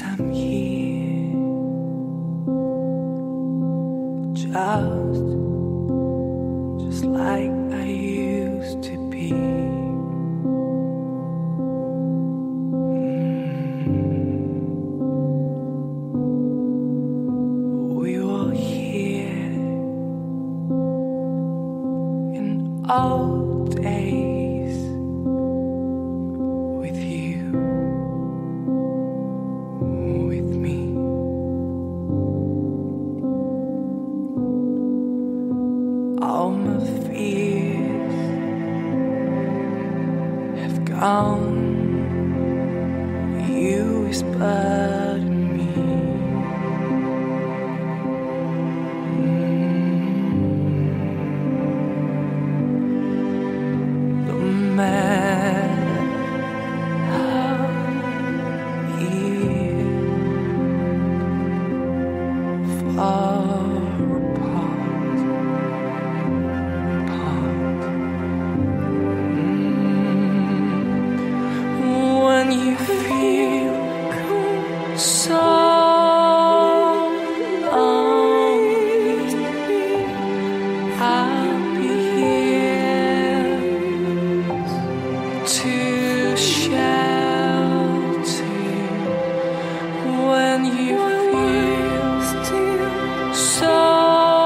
I'm here, just like I used to be. We were here in old days with you, with me. All my fears have gone. You whispered in me. No matter how far apart. When you feel so lonely, I'll be here to shelter you. When you feel so